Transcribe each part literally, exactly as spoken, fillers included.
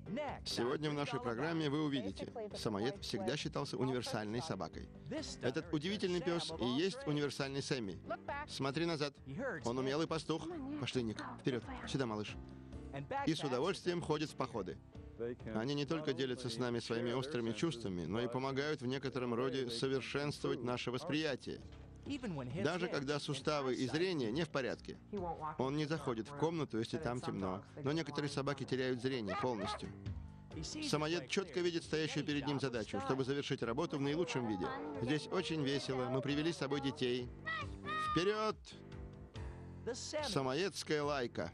Сегодня в нашей программе вы увидите, самоед всегда считался универсальной собакой. Этот удивительный пес и есть универсальный Сэмми. Смотри назад. Он умелый пастух. Пошли, Ник. Вперед. Сюда, малыш. И с удовольствием ходит в походы. Они не только делятся с нами своими острыми чувствами, но и помогают в некотором роде совершенствовать наше восприятие. Даже когда суставы и зрение не в порядке. Он не заходит в комнату, если там темно. Но некоторые собаки теряют зрение полностью. Самоед четко видит стоящую перед ним задачу, чтобы завершить работу в наилучшем виде. Здесь очень весело. Мы привели с собой детей. Вперед! Самоедская лайка.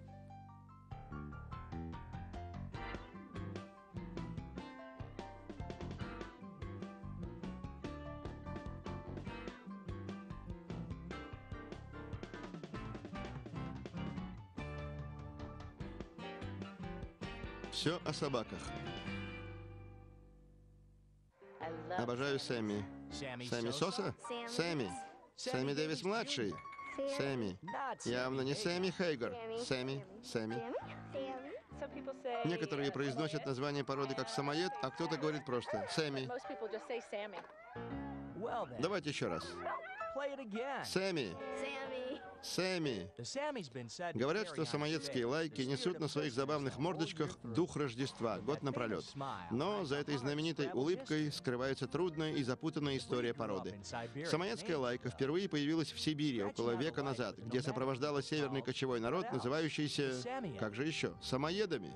Все о собаках. Обожаю Сэмми. Сэмми Соса? Сэмми. Сэмми Дэвис-младший. Сэмми. Явно не Сэмми Хейгар. Сэмми. Сэмми. Некоторые произносят название породы как самоед, а кто-то говорит просто Сэмми. Давайте еще раз. Сэмми. Сэмми. Говорят, что самоедские лайки несут на своих забавных мордочках дух Рождества, год напролет. Но за этой знаменитой улыбкой скрывается трудная и запутанная история породы. Самоедская лайка впервые появилась в Сибири около века назад, где сопровождала северный кочевой народ, называющийся, как же еще, самоедами.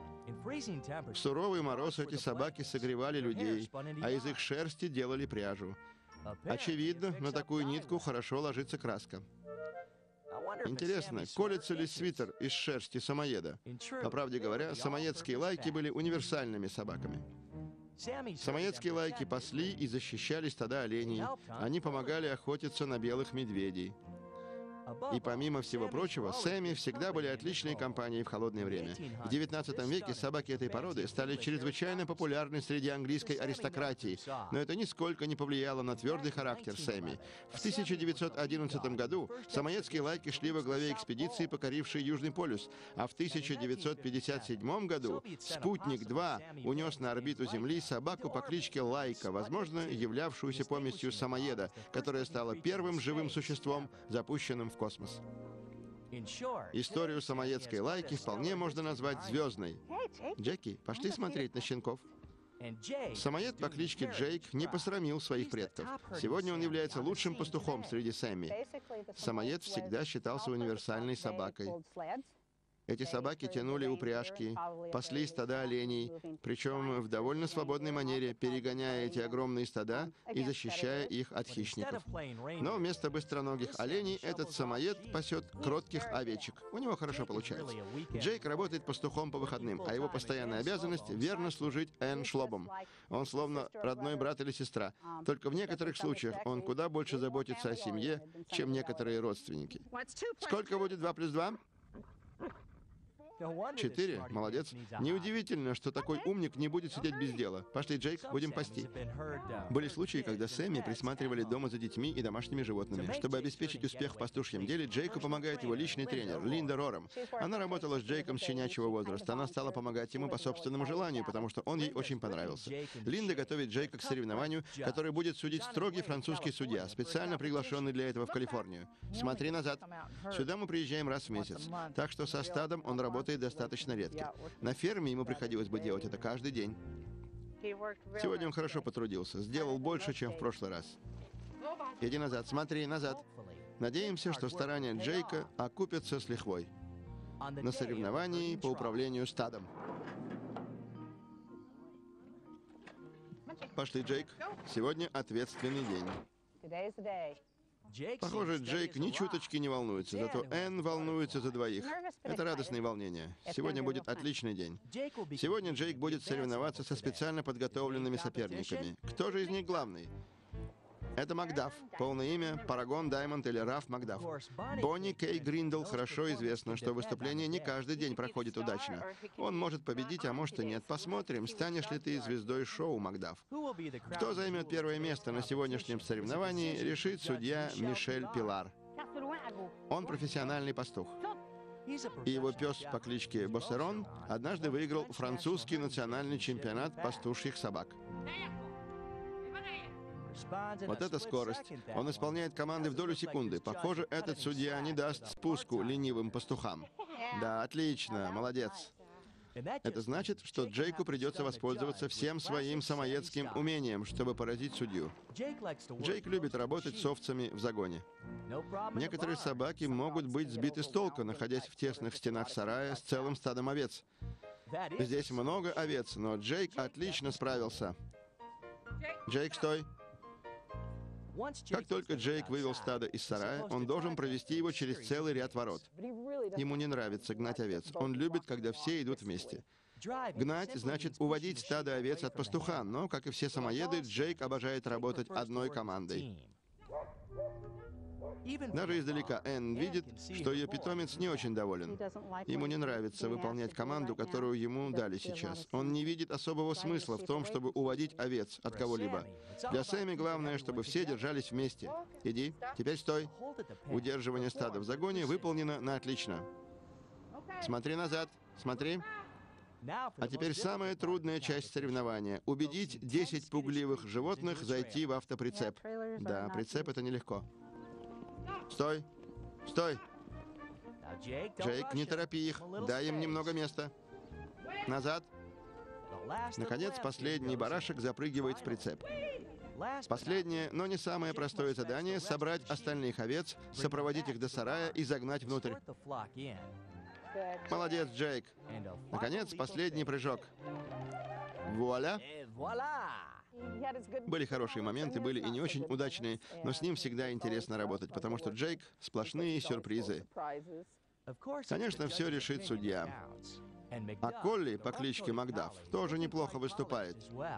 В суровый мороз эти собаки согревали людей, а из их шерсти делали пряжу. Очевидно, на такую нитку хорошо ложится краска. Интересно, колется ли свитер из шерсти самоеда? По правде говоря, самоедские лайки были универсальными собаками. Самоедские лайки пасли и защищали стада оленей. Они помогали охотиться на белых медведей. И помимо всего прочего, Сэмми всегда были отличной компанией в холодное время. В девятнадцатом веке собаки этой породы стали чрезвычайно популярны среди английской аристократии, но это нисколько не повлияло на твердый характер Сэмми. В тысяча девятьсот одиннадцатом году самоедские лайки шли во главе экспедиции, покорившей Южный полюс, а в тысяча девятьсот пятьдесят седьмом году «Спутник-два» унес на орбиту Земли собаку по кличке Лайка, возможно, являвшуюся помесью самоеда, которая стала первым живым существом, запущенным в космос. Историю самоедской лайки вполне можно назвать звездной. Джеки, пошли смотреть на щенков. Самоед по кличке Джейк не посрамил своих предков. Сегодня он является лучшим пастухом среди Сэмми. Самоед всегда считался универсальной собакой. Эти собаки тянули упряжки, пасли стада оленей, причем в довольно свободной манере, перегоняя эти огромные стада и защищая их от хищников. Но вместо быстроногих оленей этот самоед пасет кротких овечек. У него хорошо получается. Джейк работает пастухом по выходным, а его постоянная обязанность — верно служить Энн Шлобом. Он словно родной брат или сестра. Только в некоторых случаях он куда больше заботится о семье, чем некоторые родственники. Сколько будет два плюс два? Четыре. Молодец. Неудивительно, что такой умник не будет сидеть без дела. Пошли, Джейк, будем пасти. Были случаи, когда Сэмми присматривали дома за детьми и домашними животными. Чтобы обеспечить успех в пастушьем деле, Джейку помогает его личный тренер, Линда Рором. Она работала с Джейком с щенячьего возраста. Она стала помогать ему по собственному желанию, потому что он ей очень понравился. Линда готовит Джейка к соревнованию, которое будет судить строгий французский судья, специально приглашенный для этого в Калифорнию. Смотри назад. Сюда мы приезжаем раз в месяц. Так что со стадом он работает достаточно редко. На ферме ему приходилось бы делать это каждый день. Сегодня он хорошо потрудился. Сделал больше, чем в прошлый раз. Иди назад, смотри, назад. Надеемся, что старания Джейка окупятся с лихвой на соревновании по управлению стадом. Пошли, Джейк. Сегодня ответственный день. Похоже, Джейк ни чуточки не волнуется, зато Энн волнуется за двоих. Это радостные волнения. Сегодня будет отличный день. Сегодня Джейк будет соревноваться со специально подготовленными соперниками. Кто же из них главный? Это Макдаф. Полное имя — Парагон Даймонд или Раф Макдаф. Бонни Кей Гриндл хорошо известно, что выступление не каждый день проходит удачно. Он может победить, а может и нет. Посмотрим, станешь ли ты звездой шоу, Макдаф. Кто займет первое место на сегодняшнем соревновании, решит судья Мишель Пилар. Он профессиональный пастух. И его пес по кличке Боссерон однажды выиграл французский национальный чемпионат пастушьих собак. Вот эта скорость. Он исполняет команды в долю секунды. Похоже, этот судья не даст спуску ленивым пастухам. Да, отлично, молодец. Это значит, что Джейку придется воспользоваться всем своим самоедским умением, чтобы поразить судью. Джейк любит работать с овцами в загоне. Некоторые собаки могут быть сбиты с толку, находясь в тесных стенах сарая с целым стадом овец. Здесь много овец, но Джейк отлично справился. Джейк, стой! Как только Джейк вывел стадо из сарая, он должен провести его через целый ряд ворот. Ему не нравится гнать овец. Он любит, когда все идут вместе. Гнать значит уводить стадо овец от пастуха, но, как и все самоеды, Джейк обожает работать одной командой. Даже издалека Энн видит, что ее питомец не очень доволен. Ему не нравится выполнять команду, которую ему дали сейчас. Он не видит особого смысла в том, чтобы уводить овец от кого-либо. Для Сэмми главное, чтобы все держались вместе. Иди, теперь стой. Удерживание стада в загоне выполнено на отлично. Смотри назад, смотри. А теперь самая трудная часть соревнования. Убедить десять пугливых животных зайти в автоприцеп. Да, прицеп — это нелегко. Стой! Стой! Джейк, не торопи их. Дай им немного места. Назад. Наконец, последний барашек запрыгивает в прицеп. Последнее, но не самое простое задание — собрать остальных овец, сопроводить их до сарая и загнать внутрь. Молодец, Джейк. Наконец, последний прыжок. Вуаля! Были хорошие моменты, были и не очень удачные, но с ним всегда интересно работать, потому что Джейк — сплошные сюрпризы. Конечно, все решит судья. А Колли по кличке Макдаф тоже неплохо выступает.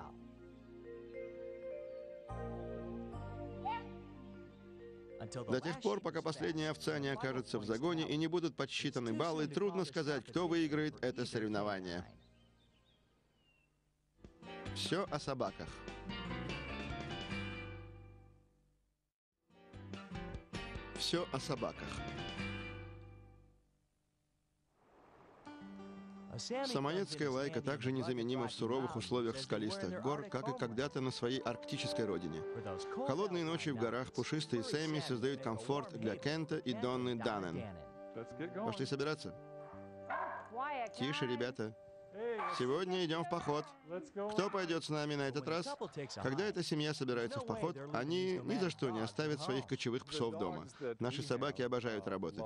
До тех пор, пока последняя овца не окажется в загоне и не будут подсчитаны баллы, трудно сказать, кто выиграет это соревнование. Все о собаках. Все о собаках. Самоедская лайка также незаменима в суровых условиях скалистых гор, как и когда-то на своей арктической родине. В холодные ночи в горах пушистые Сэмми создают комфорт для Кента и Донны Даннен. Пошли собираться? Тише, ребята. Сегодня идем в поход. Кто пойдет с нами на этот раз? Когда эта семья собирается в поход, они ни за что не оставят своих кочевых псов дома. Наши собаки обожают работать.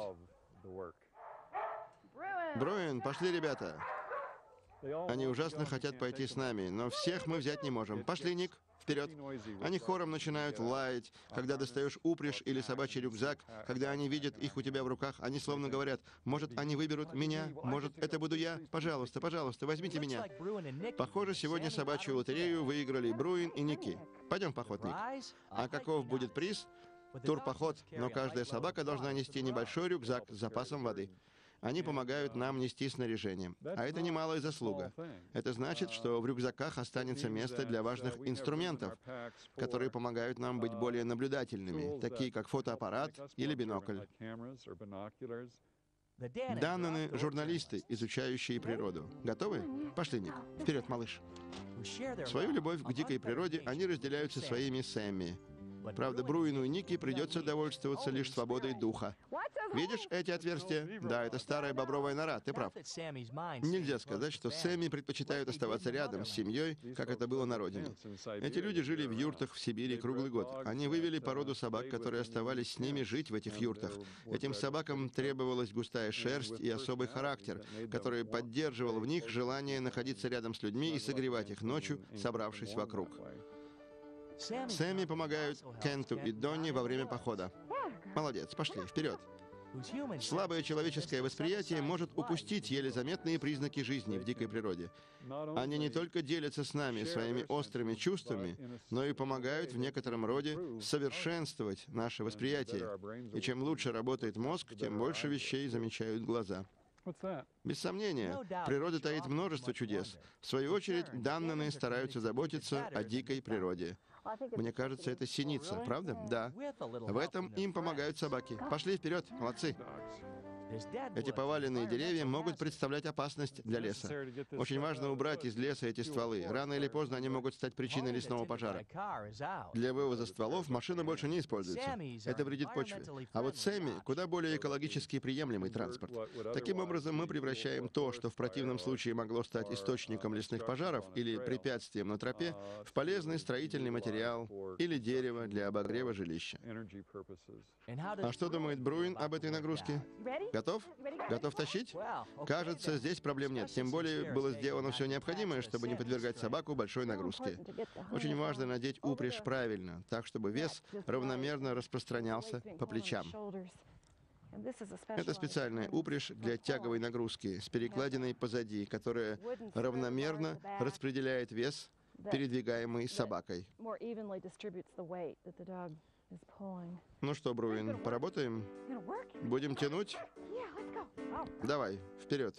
Бруин, пошли, ребята. Они ужасно хотят пойти с нами, но всех мы взять не можем. Пошли, Ник, вперед. Они хором начинают лаять, когда достаешь упряжь или собачий рюкзак. Когда они видят их у тебя в руках, они словно говорят: может, они выберут меня, может, это буду я. Пожалуйста, пожалуйста, возьмите меня. Похоже, сегодня собачью лотерею выиграли Бруин и Ники. Пойдем в поход, Ник. А каков будет приз? Турпоход, но каждая собака должна нести небольшой рюкзак с запасом воды. Они помогают нам нести снаряжение. А это немалая заслуга. Это значит, что в рюкзаках останется место для важных инструментов, которые помогают нам быть более наблюдательными, такие как фотоаппарат или бинокль. Даннены — журналисты, изучающие природу. Готовы? Пошли, Ник. Вперед, малыш. Свою любовь к дикой природе они разделяют со своими Сэмми. Правда, Бруину и Нике придется довольствоваться лишь свободой духа. Видишь эти отверстия? Да, это старая бобровая нора, ты прав. Нельзя сказать, что Сэмми предпочитают оставаться рядом с семьей, как это было на родине. Эти люди жили в юртах в Сибири круглый год. Они вывели породу собак, которые оставались с ними жить в этих юртах. Этим собакам требовалась густая шерсть и особый характер, который поддерживал в них желание находиться рядом с людьми и согревать их ночью, собравшись вокруг. Сэмми помогают Кенту и Донне во время похода. Молодец, пошли, вперед. Слабое человеческое восприятие может упустить еле заметные признаки жизни в дикой природе. Они не только делятся с нами своими острыми чувствами, но и помогают в некотором роде совершенствовать наше восприятие. И чем лучше работает мозг, тем больше вещей замечают глаза. Без сомнения, природа таит множество чудес. В свою очередь, Даннены стараются заботиться о дикой природе. Мне кажется, это синица, правда? Да. В этом им помогают собаки. Пошли вперед, молодцы. Эти поваленные деревья могут представлять опасность для леса. Очень важно убрать из леса эти стволы. Рано или поздно они могут стать причиной лесного пожара. Для вывоза стволов машина больше не используется. Это вредит почве. А вот Сэмми — куда более экологически приемлемый транспорт. Таким образом, мы превращаем то, что в противном случае могло стать источником лесных пожаров или препятствием на тропе, в полезный строительный материал или дерево для обогрева жилища. А что думает Бруин об этой нагрузке? Готов? Готов тащить? Кажется, здесь проблем нет. Тем более было сделано все необходимое, чтобы не подвергать собаку большой нагрузке. Очень важно надеть упряжь правильно, так, чтобы вес равномерно распространялся по плечам. Это специальная упряжь для тяговой нагрузки с перекладиной позади, которая равномерно распределяет вес, передвигаемый собакой. Ну что, Бруин, поработаем? Будем тянуть? Давай, вперед.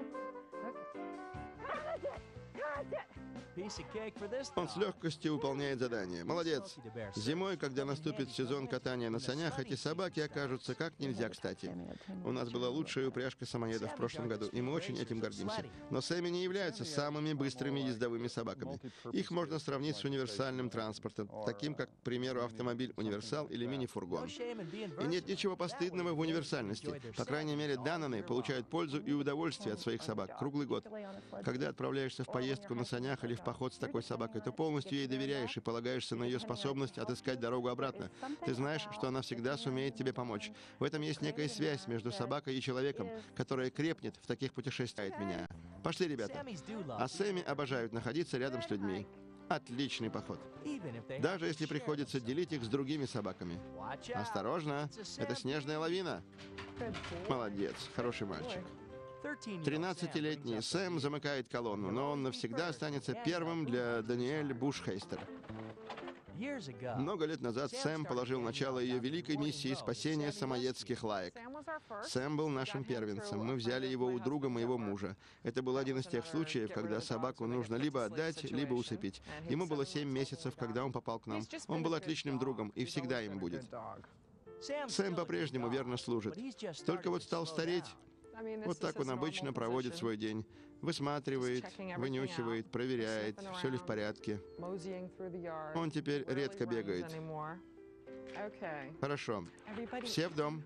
Он с легкостью выполняет задание. Молодец. Зимой, когда наступит сезон катания на санях, эти собаки окажутся как нельзя кстати. У нас была лучшая упряжка самоедов в прошлом году, и мы очень этим гордимся. Но Сэмми не являются самыми быстрыми ездовыми собаками. Их можно сравнить с универсальным транспортом, таким как, к примеру, автомобиль «Универсал» или мини-фургон. И нет ничего постыдного в универсальности. По крайней мере, данные получают пользу и удовольствие от своих собак круглый год. Когда отправляешься в поездку на санях или в поход с такой собакой, то полностью ей доверяешь и полагаешься на ее способность отыскать дорогу обратно. Ты знаешь, что она всегда сумеет тебе помочь. В этом есть некая связь между собакой и человеком, которая крепнет в таких путешествиях меня. Пошли, ребята. А Сэмми обожают находиться рядом с людьми. Отличный поход. Даже если приходится делить их с другими собаками. Осторожно, это снежная лавина. Молодец, хороший мальчик. тринадцатилетний Сэм замыкает колонну, но он навсегда останется первым для Даниэль Бушхейстер. Много лет назад Сэм положил начало ее великой миссии спасения самоедских лаек. Сэм был нашим первенцем. Мы взяли его у друга моего мужа. Это был один из тех случаев, когда собаку нужно либо отдать, либо усыпить. Ему было семь месяцев, когда он попал к нам. Он был отличным другом и всегда им будет. Сэм по-прежнему верно служит. Только вот стал стареть. Вот так он обычно проводит свой день. Высматривает, вынюхивает, проверяет, все ли в порядке. Он теперь редко бегает. Хорошо. Все в дом.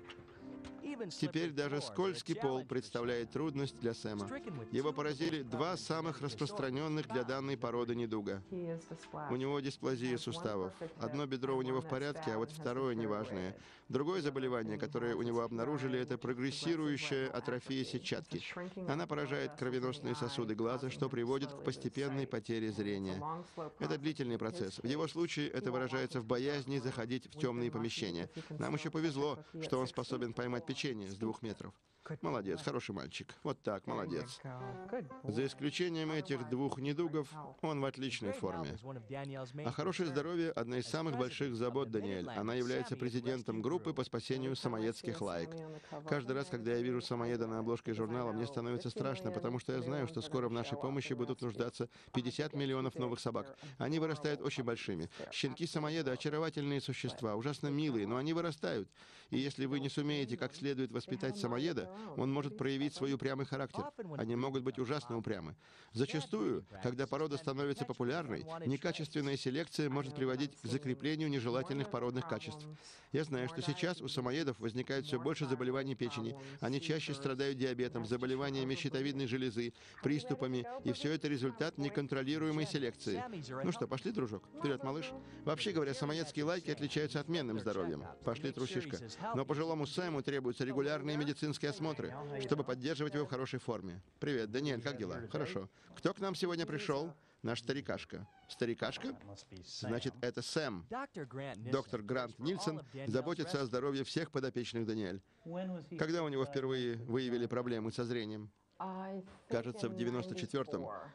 Теперь даже скользкий пол представляет трудность для Сэма. Его поразили два самых распространенных для данной породы недуга. У него дисплазия суставов. Одно бедро у него в порядке, а вот второе неважное. Другое заболевание, которое у него обнаружили, это прогрессирующая атрофия сетчатки. Она поражает кровеносные сосуды глаза, что приводит к постепенной потере зрения. Это длительный процесс. В его случае это выражается в боязни заходить в темные помещения. Нам еще повезло, что он способен поймать печенье с двух метров. Молодец, хороший мальчик. Вот так, молодец. За исключением этих двух недугов, он в отличной форме. А хорошее здоровье – одна из самых больших забот Даниэль. Она является президентом группы по спасению самоедских лаек. Каждый раз, когда я вижу самоеда на обложке журнала, мне становится страшно, потому что я знаю, что скоро в нашей помощи будут нуждаться пятьдесят миллионов новых собак. Они вырастают очень большими. Щенки-самоеды – очаровательные существа, ужасно милые, но они вырастают. И если вы не сумеете как следует воспитать самоеда, он может проявить свой упрямый характер. Они могут быть ужасно упрямы. Зачастую, когда порода становится популярной, некачественная селекция может приводить к закреплению нежелательных породных качеств. Я знаю, что сейчас у самоедов возникает все больше заболеваний печени. Они чаще страдают диабетом, заболеваниями щитовидной железы, приступами, и все это результат неконтролируемой селекции. Ну что, пошли, дружок? Вперед, малыш. Вообще говоря, самоедские лайки отличаются отменным здоровьем. Пошли, трусишка. Но пожилому Сэму требуются регулярные медицинские осмотры, чтобы поддерживать его в хорошей форме. Привет, Даниэль, как дела? Хорошо. Кто к нам сегодня пришел? Наш старикашка. Старикашка? Значит, это Сэм. Доктор Грант Нильсон заботится о здоровье всех подопечных Даниэль. Когда у него впервые выявили проблемы со зрением? Кажется, в девяносто четвёртом.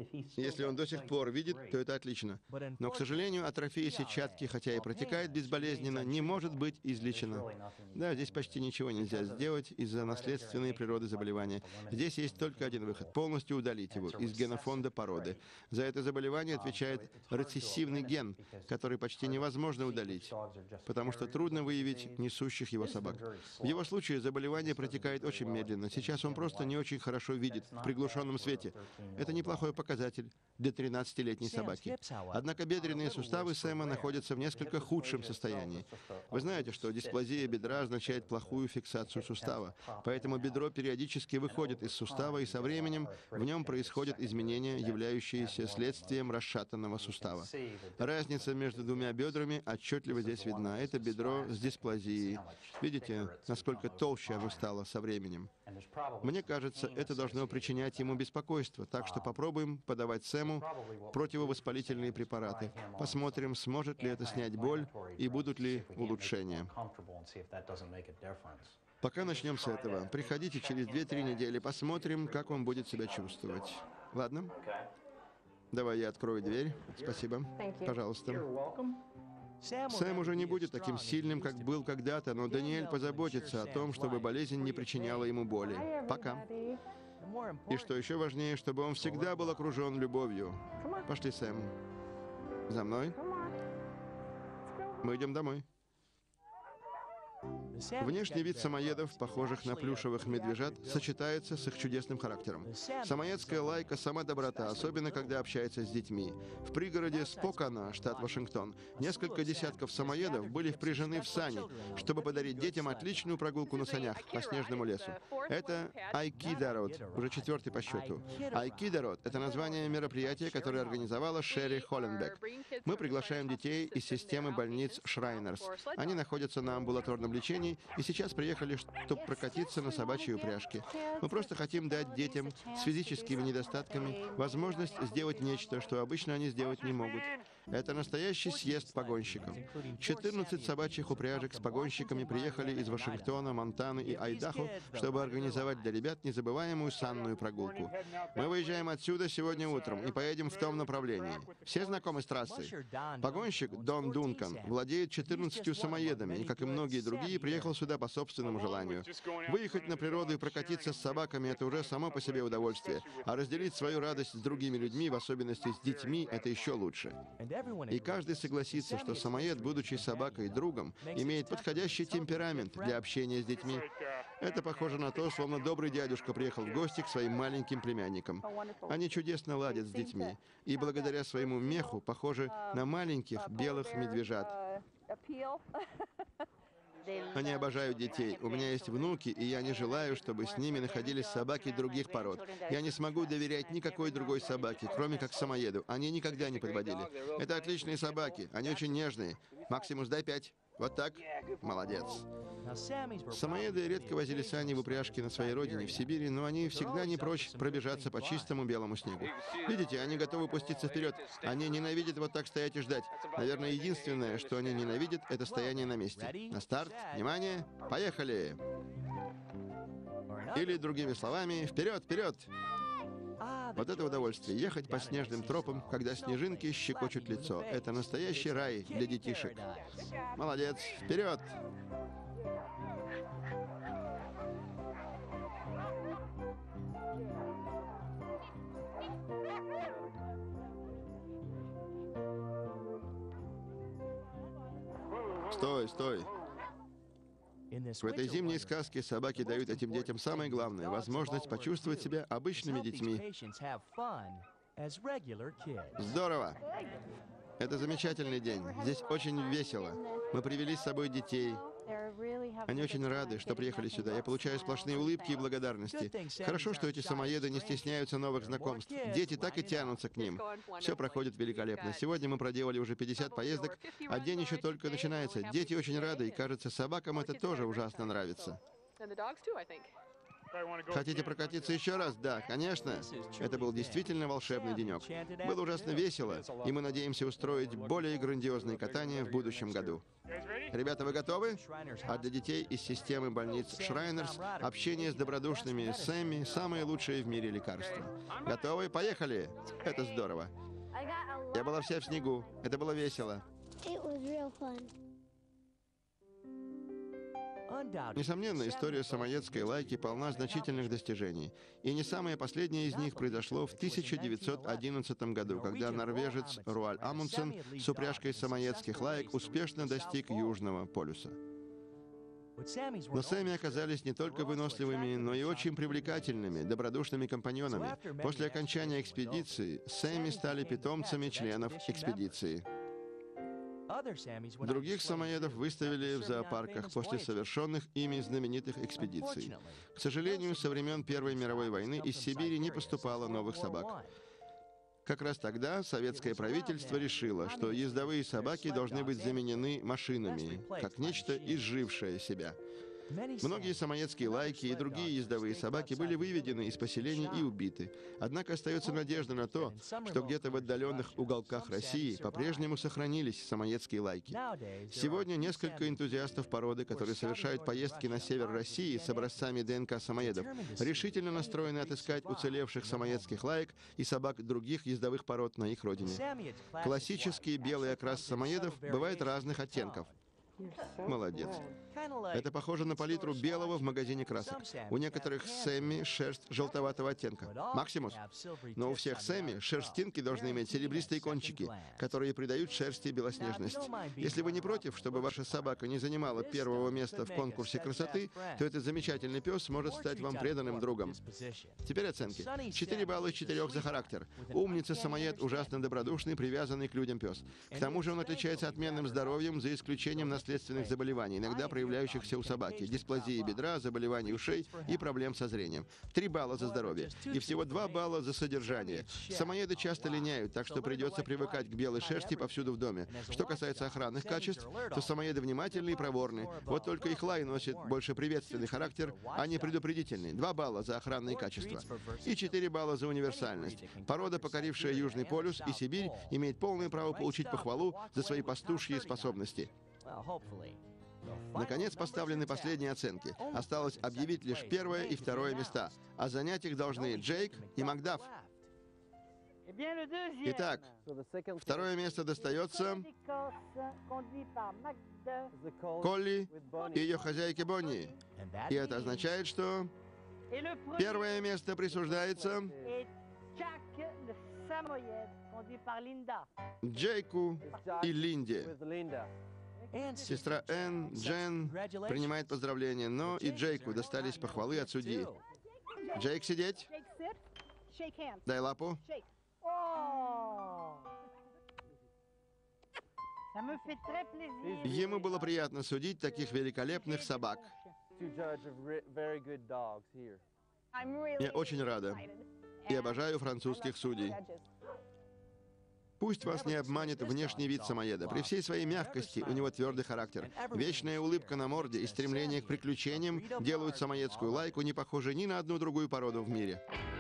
Если он до сих пор видит, то это отлично. Но, к сожалению, атрофия сетчатки, хотя и протекает безболезненно, не может быть излечена. Да, здесь почти ничего нельзя сделать из-за наследственной природы заболевания. Здесь есть только один выход — полностью удалить его из генофонда породы. За это заболевание отвечает рецессивный ген, который почти невозможно удалить, потому что трудно выявить несущих его собак. В его случае заболевание протекает очень медленно. Сейчас он просто не очень хорошо видит в приглушенном свете. Это неплохой показатель для тринадцатилетней собаки. Однако бедренные суставы Сэма находятся в несколько худшем состоянии. Вы знаете, что дисплазия бедра означает плохую фиксацию сустава, поэтому бедро периодически выходит из сустава, и со временем в нем происходят изменения, являющиеся следствием расшатанного сустава. Разница между двумя бедрами отчетливо здесь видна. Это бедро с дисплазией. Видите, насколько толще оно стало со временем? Мне кажется, это должно причинять ему беспокойство, так что попробуем подавать Сэму противовоспалительные препараты. Посмотрим, сможет ли это снять боль и будут ли улучшения. Пока начнем с этого. Приходите через две-три недели, посмотрим, как он будет себя чувствовать. Ладно? Давай я открою дверь. Спасибо. Пожалуйста. Сэм уже не будет таким сильным, как был когда-то, но Даниэль позаботится о том, чтобы болезнь не причиняла ему боли. Пока. И что еще важнее, чтобы он всегда был окружен любовью. Пошли, Сэм. За мной. Мы идем домой. Внешний вид самоедов, похожих на плюшевых медвежат, сочетается с их чудесным характером. Самоедская лайка — сама доброта, особенно когда общается с детьми. В пригороде Спокана, штат Вашингтон, несколько десятков самоедов были впряжены в сани, чтобы подарить детям отличную прогулку на санях по снежному лесу. Это Айкидарот, уже четвертый по счету. Айкидарот — это название мероприятия, которое организовала Шерри Холленбек. Мы приглашаем детей из системы больниц Шрайнерс. Они находятся на амбулаторном лечении и сейчас приехали, чтобы прокатиться на собачьей упряжке. Мы просто хотим дать детям с физическими недостатками возможность сделать нечто, что обычно они сделать не могут. Это настоящий съезд погонщиков. четырнадцать собачьих упряжек с погонщиками приехали из Вашингтона, Монтаны и Айдахо, чтобы организовать для ребят незабываемую санную прогулку. Мы выезжаем отсюда сегодня утром и поедем в том направлении. Все знакомы с трассой? Погонщик Дон Дункан владеет четырнадцатью самоедами и, как и многие другие, приехал сюда по собственному желанию. Выехать на природу и прокатиться с собаками — это уже само по себе удовольствие, а разделить свою радость с другими людьми, в особенности с детьми, это еще лучше. И каждый согласится, что самоед, будучи собакой и другом, имеет подходящий темперамент для общения с детьми. Это похоже на то, словно добрый дядюшка приехал в гости к своим маленьким племянникам. Они чудесно ладят с детьми, и благодаря своему меху похожи на маленьких белых медвежат. Они обожают детей. У меня есть внуки, и я не желаю, чтобы с ними находились собаки других пород. Я не смогу доверять никакой другой собаке, кроме как самоеду. Они никогда не подводили. Это отличные собаки. Они очень нежные. Максимус, дай пять. Вот так. Молодец. Самоеды редко возили сани в упряжке на своей родине, в Сибири, но они всегда не прочь пробежаться по чистому белому снегу. Видите, они готовы пуститься вперед. Они ненавидят вот так стоять и ждать. Наверное, единственное, что они ненавидят, это стояние на месте. На старт, внимание, поехали! Или, другими словами, вперед, вперед! Вот это удовольствие — ехать по снежным тропам, когда снежинки щекочут лицо. Это настоящий рай для детишек. Молодец! Вперед! Стой, стой! В этой зимней сказке собаки дают этим детям самое главное — возможность почувствовать себя обычными детьми. Здорово! Это замечательный день. Здесь очень весело. Мы привели с собой детей. Они очень рады, что приехали сюда. Я получаю сплошные улыбки и благодарности. Хорошо, что эти самоеды не стесняются новых знакомств. Дети так и тянутся к ним. Все проходит великолепно. Сегодня мы проделали уже пятьдесят поездок, а день еще только начинается. Дети очень рады, и, кажется, собакам это тоже ужасно нравится. Хотите прокатиться еще раз? Да, конечно. Это был действительно волшебный денек. Было ужасно весело, и мы надеемся устроить более грандиозные катания в будущем году. Ребята, вы готовы? А для детей из системы больниц Шрайнерс общение с добродушными Сэмми – самые лучшие в мире лекарства. Готовы? Поехали! Это здорово. Я была вся в снегу. Это было весело. Несомненно, история самоедской лайки полна значительных достижений. И не самое последнее из них произошло в тысяча девятьсот одиннадцатом году, когда норвежец Руаль Амундсен с упряжкой самоедских лаек успешно достиг Южного полюса. Но Сэмми оказались не только выносливыми, но и очень привлекательными, добродушными компаньонами. После окончания экспедиции Сэмми стали питомцами членов экспедиции. Других самоедов выставили в зоопарках после совершенных ими знаменитых экспедиций. К сожалению, со времен Первой мировой войны из Сибири не поступало новых собак. Как раз тогда советское правительство решило, что ездовые собаки должны быть заменены машинами, как нечто изжившее себя. Многие самоедские лайки и другие ездовые собаки были выведены из поселений и убиты. Однако остается надежда на то, что где-то в отдаленных уголках России по-прежнему сохранились самоедские лайки. Сегодня несколько энтузиастов породы, которые совершают поездки на север России с образцами ДНК самоедов, решительно настроены отыскать уцелевших самоедских лаек и собак других ездовых пород на их родине. Классический белый окрас самоедов бывает разных оттенков. Молодец. Это похоже на палитру белого в магазине красок. У некоторых Сэмми шерсть желтоватого оттенка. Максимус. Но у всех Сэмми шерстинки должны иметь серебристые кончики, которые придают шерсти белоснежность. Если вы не против, чтобы ваша собака не занимала первого места в конкурсе красоты, то этот замечательный пес может стать вам преданным другом. Теперь оценки. четыре балла из четырёх за характер. Умница-самоед, ужасно добродушный, привязанный к людям пес. К тому же он отличается отменным здоровьем, за исключением наследственных заболеваний, иногда проявляющихся у собаки, дисплазии бедра, заболеваний ушей и проблем со зрением. Три балла за здоровье. И всего два балла за содержание. Самоеды часто линяют, так что придется привыкать к белой шерсти повсюду в доме. Что касается охранных качеств, то самоеды внимательны и проворны. Вот только их лай носит больше приветственный характер, а не предупредительный. Два балла за охранные качества. И четыре балла за универсальность. Порода, покорившая Южный полюс и Сибирь, имеет полное право получить похвалу за свои пастушьи способности. Наконец поставлены последние оценки. Осталось объявить лишь первое и второе места, а занять их должны Джейк и Макдаф. Итак, второе место достается Колли и ее хозяйке Бонни. И это означает, что первое место присуждается Джейку и Линде. Сестра Энн, Джен, принимает поздравления, но и Джейку достались похвалы от судьи. Джейк, сидеть. Дай лапу. Ему было приятно судить таких великолепных собак. Я очень рада и обожаю французских судей. Пусть вас не обманет внешний вид самоеда. При всей своей мягкости у него твердый характер. Вечная улыбка на морде и стремление к приключениям делают самоедскую лайку не похожей ни на одну другую породу в мире.